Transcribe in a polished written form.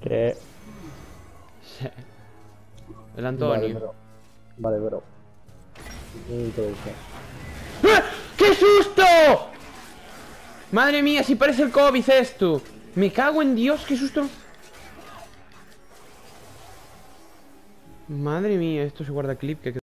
Que... Sí. El Antonio. Vale, bro. Y te dice. ¡Ah! ¡Qué susto! Madre mía, si parece el COVID esto. Me cago en Dios, qué susto. Madre mía, esto se guarda clip que